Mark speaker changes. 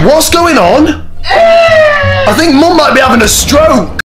Speaker 1: What's going on? I think Mum might be having a stroke.